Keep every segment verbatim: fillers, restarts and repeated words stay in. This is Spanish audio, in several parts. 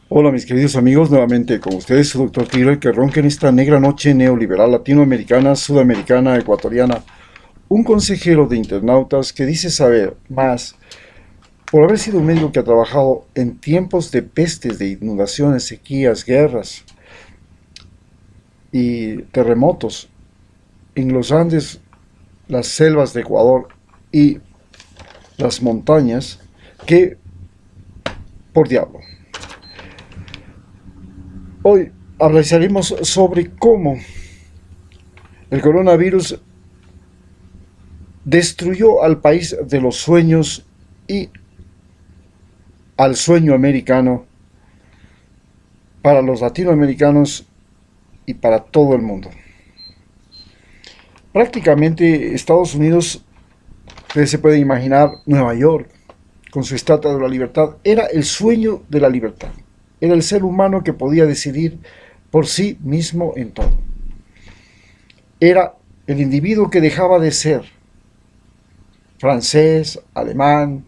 Hola mis queridos amigos, nuevamente con ustedes su doctor Tiro, que ronca en esta negra noche neoliberal latinoamericana, sudamericana, ecuatoriana, un consejero de internautas que dice saber más por haber sido un médico que ha trabajado en tiempos de pestes, de inundaciones, sequías, guerras y terremotos en los Andes, las selvas de Ecuador y las montañas, que por diablo. Hoy hablaremos sobre cómo el coronavirus destruyó al país de los sueños y al sueño americano para los latinoamericanos y para todo el mundo. Prácticamente Estados Unidos, ustedes se pueden imaginar, Nueva York, con su Estatua de la Libertad, era el sueño de la libertad. Era el ser humano que podía decidir por sí mismo en todo. Era el individuo que dejaba de ser francés, alemán,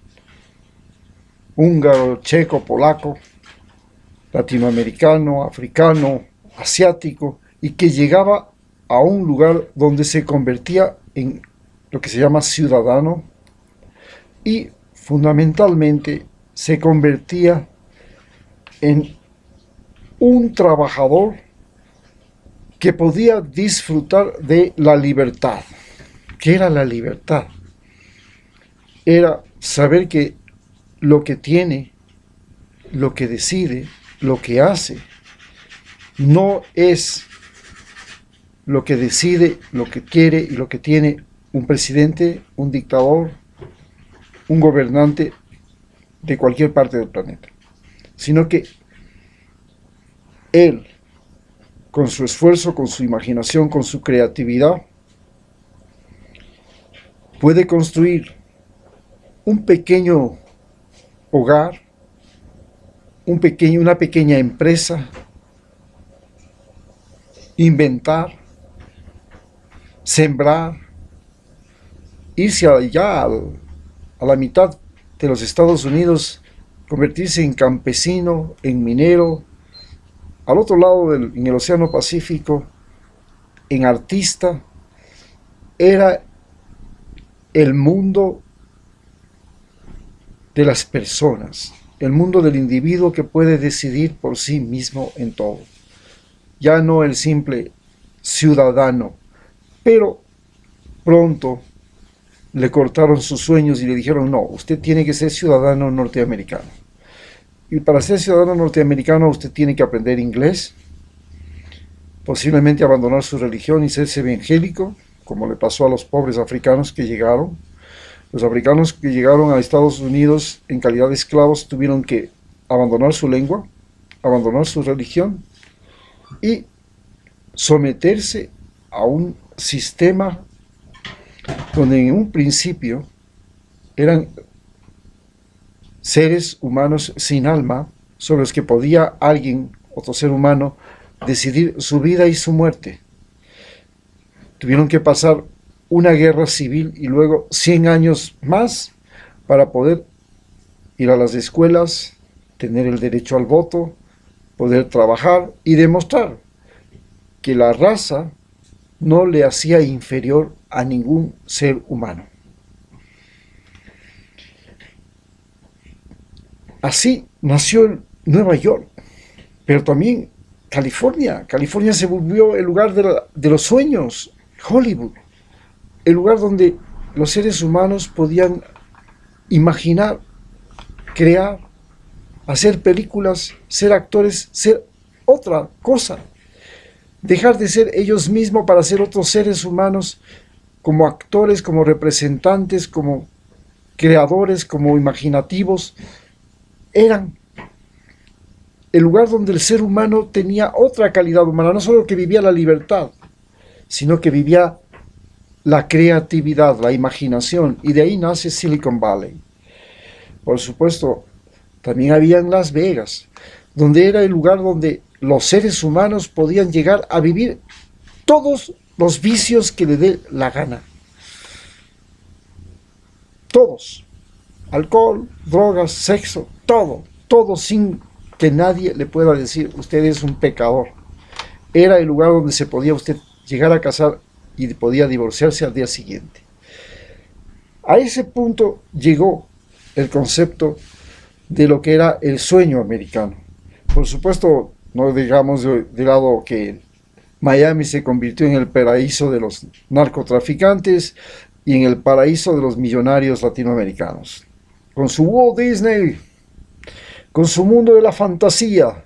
húngaro, checo, polaco, latinoamericano, africano, asiático, y que llegaba a un lugar donde se convertía en lo que se llama ciudadano y fundamentalmente se convertía en un trabajador que podía disfrutar de la libertad. ¿Qué era la libertad? Era saber que lo que tiene, lo que decide, lo que hace, no es lo que decide, lo que quiere y lo que tiene un presidente, un dictador, un gobernante de cualquier parte del planeta, sino que él, con su esfuerzo, con su imaginación, con su creatividad, puede construir un pequeño hogar, un pequeño, una pequeña empresa, inventar, sembrar, irse allá a la mitad de los Estados Unidos, convertirse en campesino, en minero, al otro lado del, en el Océano Pacífico, en artista. Era el mundo de las personas, el mundo del individuo que puede decidir por sí mismo en todo. Ya no el simple ciudadano, pero pronto le cortaron sus sueños y le dijeron, no, usted tiene que ser ciudadano norteamericano. Y para ser ciudadano norteamericano usted tiene que aprender inglés, posiblemente abandonar su religión y serse evangélico, como le pasó a los pobres africanos que llegaron. Los africanos que llegaron a Estados Unidos en calidad de esclavos tuvieron que abandonar su lengua, abandonar su religión y someterse a un sistema donde en un principio eran seres humanos sin alma, sobre los que podía alguien, otro ser humano, decidir su vida y su muerte. Tuvieron que pasar una guerra civil y luego cien años más para poder ir a las escuelas, tener el derecho al voto, poder trabajar y demostrar que la raza no le hacía inferior a ningún ser humano. Así nació Nueva York, pero también California. California se volvió el lugar de, la, de los sueños, Hollywood, el lugar donde los seres humanos podían imaginar, crear, hacer películas, ser actores, ser otra cosa. Dejar de ser ellos mismos para ser otros seres humanos, como actores, como representantes, como creadores, como imaginativos. Eran el lugar donde el ser humano tenía otra calidad humana, no solo que vivía la libertad, sino que vivía la creatividad, la imaginación, y de ahí nace Silicon Valley. Por supuesto, también había en Las Vegas, donde era el lugar donde los seres humanos podían llegar a vivir todos los vicios que le dé la gana. Todos. Alcohol, drogas, sexo, todo, todo sin que nadie le pueda decir, usted es un pecador. Era el lugar donde se podía usted llegar a casar y podía divorciarse al día siguiente. A ese punto llegó el concepto de lo que era el sueño americano. Por supuesto, no digamos de, de lado que Miami se convirtió en el paraíso de los narcotraficantes y en el paraíso de los millonarios latinoamericanos. Con su Walt Disney, con su mundo de la fantasía.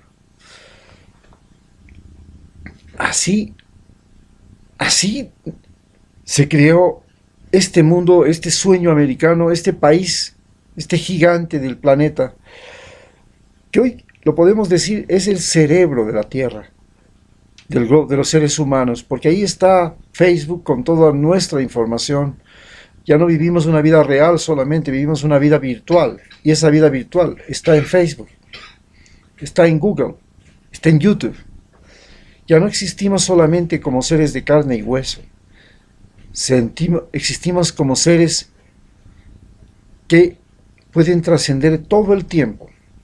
Así, así se creó este mundo, este sueño americano, este país, este gigante del planeta, que hoy lo podemos decir es el cerebro de la Tierra, del, de los seres humanos, porque ahí está Facebook con toda nuestra información. Ya no vivimos una vida real solamente, vivimos una vida virtual, y esa vida virtual está en Facebook, está en Google, está en YouTube. Ya no existimos solamente como seres de carne y hueso, Sentimos, existimos como seres que pueden trascender todo el tiempo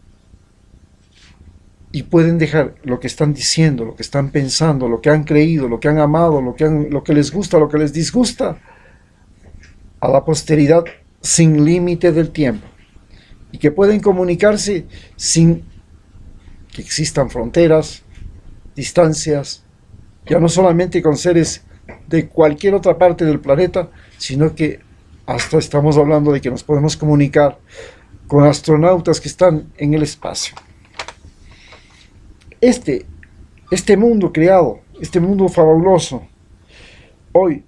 y pueden dejar lo que están diciendo, lo que están pensando, lo que han creído, lo que han amado, lo que, han, lo que les gusta, lo que les disgusta, a la posteridad sin límite del tiempo, y que pueden comunicarse sin que existan fronteras, distancias, ya no solamente con seres de cualquier otra parte del planeta, sino que hasta estamos hablando de que nos podemos comunicar con astronautas que están en el espacio. Este, este mundo creado, este mundo fabuloso, hoy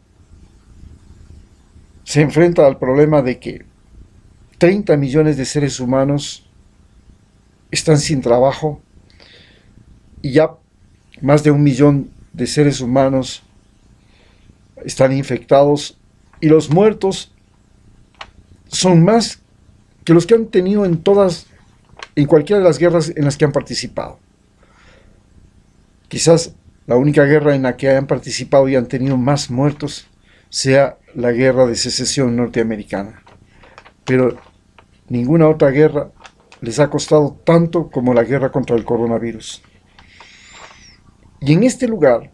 se enfrenta al problema de que treinta millones de seres humanos están sin trabajo y ya más de un millón de seres humanos están infectados, y los muertos son más que los que han tenido en todas, en cualquiera de las guerras en las que han participado. Quizás la única guerra en la que hayan participado y han tenido más muertos sea la guerra de secesión norteamericana, pero ninguna otra guerra les ha costado tanto como la guerra contra el coronavirus. Y en este lugar,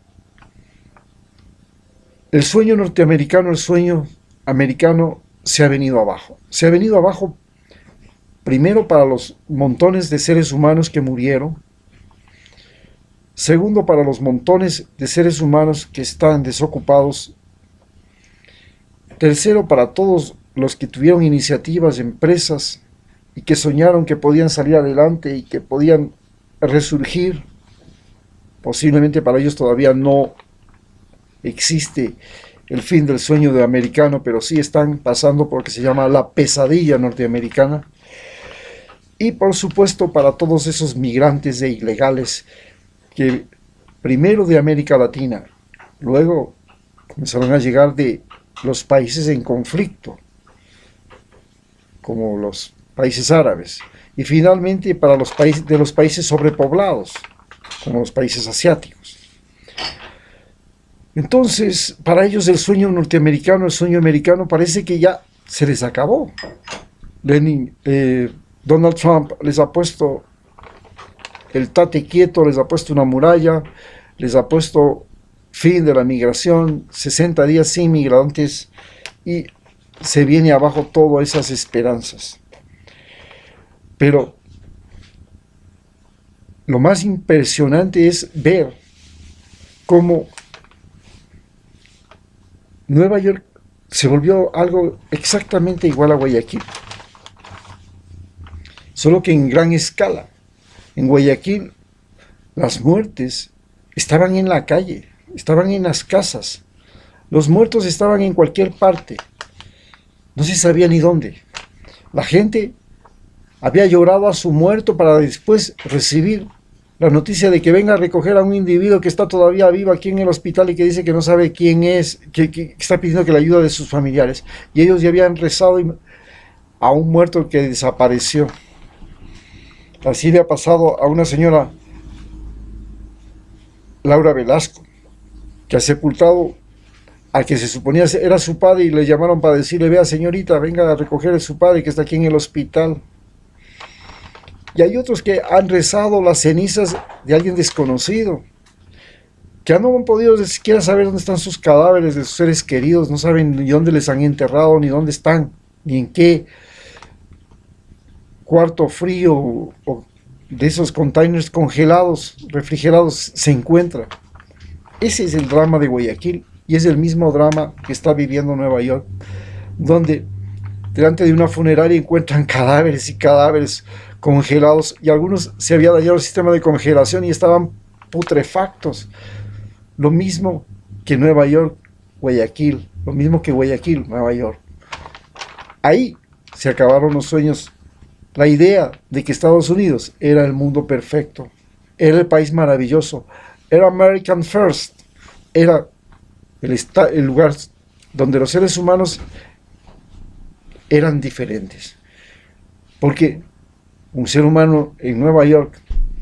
el sueño norteamericano, el sueño americano se ha venido abajo. Se ha venido abajo primero para los montones de seres humanos que murieron. Segundo, para los montones de seres humanos que están desocupados. Tercero, para todos los que tuvieron iniciativas, empresas, y que soñaron que podían salir adelante y que podían resurgir. Posiblemente para ellos todavía no existe el fin del sueño de americano, pero sí están pasando por lo que se llama la pesadilla norteamericana. Y por supuesto para todos esos migrantes e ilegales que primero de América Latina, luego comenzaron a llegar de los países en conflicto, como los países árabes, y finalmente para los países de los países sobrepoblados, como los países asiáticos. Entonces, para ellos el sueño norteamericano, el sueño americano parece que ya se les acabó. Lenin, eh, Donald Trump les ha puesto el tate quieto, les ha puesto una muralla, les ha puesto fin de la migración, sesenta días sin migrantes, y se viene abajo todas esas esperanzas. Pero lo más impresionante es ver cómo Nueva York se volvió algo exactamente igual a Guayaquil, solo que en gran escala. En Guayaquil las muertes estaban en la calle, estaban en las casas, los muertos estaban en cualquier parte, no se sabía ni dónde. La gente había llorado a su muerto para después recibir la noticia de que venga a recoger a un individuo que está todavía vivo aquí en el hospital y que dice que no sabe quién es, que, que está pidiendo que la ayuda de sus familiares. Y ellos ya habían rezado a un muerto que desapareció. Así le ha pasado a una señora, Laura Velasco, que ha sepultado al que se suponía era su padre, y le llamaron para decirle: vea señorita, venga a recoger a su padre que está aquí en el hospital. Y hay otros que han rezado las cenizas de alguien desconocido, que no han podido ni siquiera saber dónde están sus cadáveres de sus seres queridos, no saben ni dónde les han enterrado, ni dónde están, ni en qué cuarto frío o de esos containers congelados, refrigerados, se encuentra. Ese es el drama de Guayaquil y es el mismo drama que está viviendo Nueva York, donde delante de una funeraria encuentran cadáveres y cadáveres congelados, y algunos se había dañado el sistema de congelación y estaban putrefactos. Lo mismo que Nueva York, Guayaquil, lo mismo que Guayaquil, Nueva York. Ahí se acabaron los sueños. La idea de que Estados Unidos era el mundo perfecto, era el país maravilloso, era American First, era el, el lugar donde los seres humanos eran diferentes. Porque un ser humano en Nueva York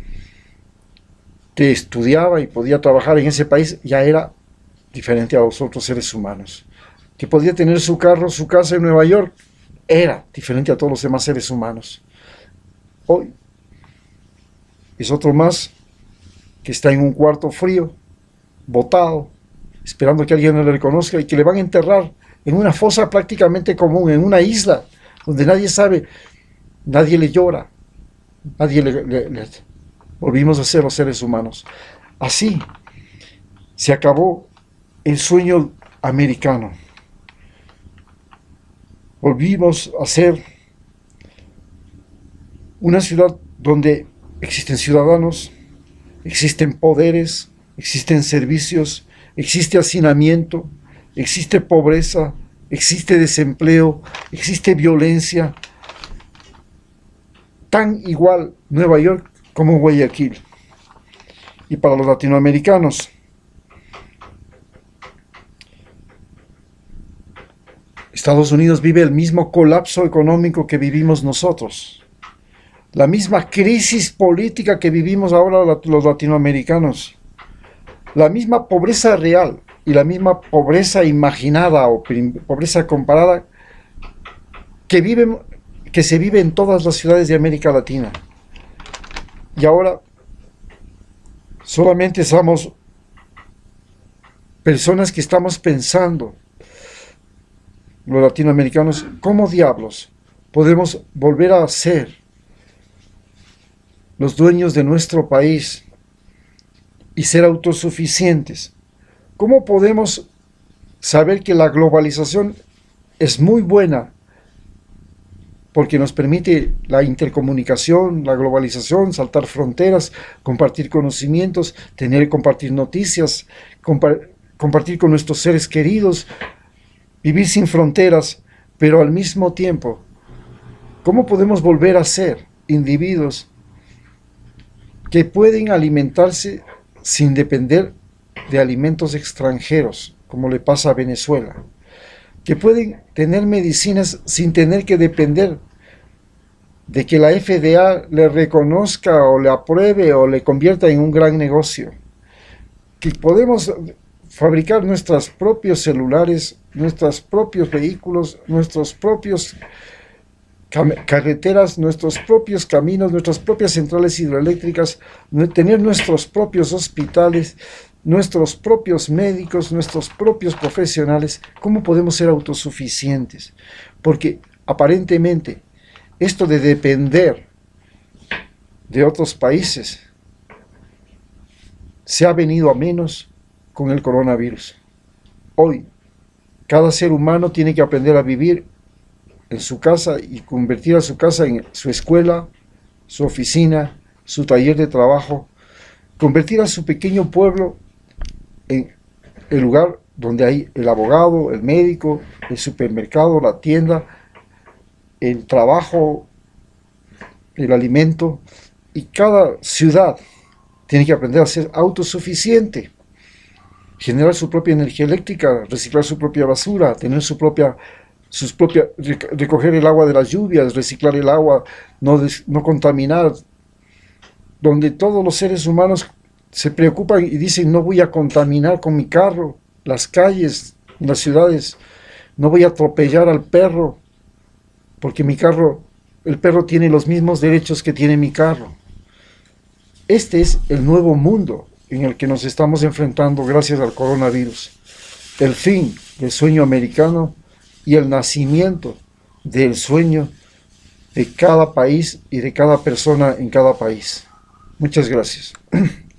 que estudiaba y podía trabajar en ese país ya era diferente a los otros seres humanos. Que podía tener su carro, su casa en Nueva York, era diferente a todos los demás seres humanos. Hoy es otro más que está en un cuarto frío, botado, esperando que alguien le reconozca y que le van a enterrar en una fosa prácticamente común, en una isla donde nadie sabe, nadie le llora, nadie le, le, le... Volvimos a ser los seres humanos. Así se acabó el sueño americano. Volvimos a ser una ciudad donde existen ciudadanos, existen poderes, existen servicios, existe hacinamiento, existe pobreza, existe desempleo, existe violencia. Tan igual Nueva York como Guayaquil. Y para los latinoamericanos, Estados Unidos vive el mismo colapso económico que vivimos nosotros, la misma crisis política que vivimos ahora los latinoamericanos, la misma pobreza real y la misma pobreza imaginada o pobreza comparada que, vive, que se vive en todas las ciudades de América Latina. Y ahora solamente somos personas que estamos pensando, los latinoamericanos, ¿cómo diablos podemos volver a ser los dueños de nuestro país y ser autosuficientes? ¿Cómo podemos saber que la globalización es muy buena porque nos permite la intercomunicación, la globalización, saltar fronteras, compartir conocimientos, tener, compartir noticias, compa compartir con nuestros seres queridos, vivir sin fronteras, pero al mismo tiempo, ¿cómo podemos volver a ser individuos que pueden alimentarse sin depender de alimentos extranjeros, como le pasa a Venezuela? Que pueden tener medicinas sin tener que depender de que la F D A le reconozca o le apruebe o le convierta en un gran negocio. Que podemos fabricar nuestros propios celulares, nuestros propios vehículos, nuestros propios carreteras, nuestros propios caminos, nuestras propias centrales hidroeléctricas, tener nuestros propios hospitales, nuestros propios médicos, nuestros propios profesionales. ¿Cómo podemos ser autosuficientes? Porque aparentemente esto de depender de otros países se ha venido a menos con el coronavirus. Hoy, cada ser humano tiene que aprender a vivir en su casa y convertir a su casa en su escuela, su oficina, su taller de trabajo, convertir a su pequeño pueblo en el lugar donde hay el abogado, el médico, el supermercado, la tienda, el trabajo, el alimento, y cada ciudad tiene que aprender a ser autosuficiente, generar su propia energía eléctrica, reciclar su propia basura, tener su propia, sus propias, recoger el agua de las lluvias, reciclar el agua, no, des, no contaminar, donde todos los seres humanos se preocupan y dicen: no voy a contaminar con mi carro las calles, las ciudades, no voy a atropellar al perro, porque mi carro el perro tiene los mismos derechos que tiene mi carro. Este es el nuevo mundo en el que nos estamos enfrentando gracias al coronavirus. El fin del sueño americano y el nacimiento del sueño de cada país y de cada persona en cada país. Muchas gracias.